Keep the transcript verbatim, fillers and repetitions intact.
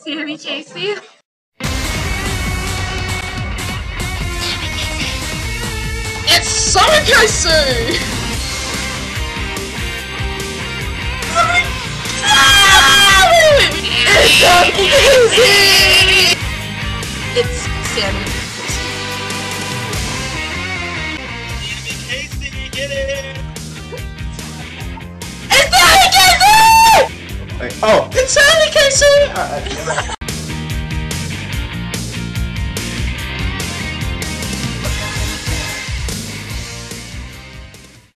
Sammy Casey. It's Sammy Casey! It's Sammy Casey! It's Sammy. Sammy Casey, get it! It's Sammy Casey! Wait, oh, it's Sammy Casey! Uh,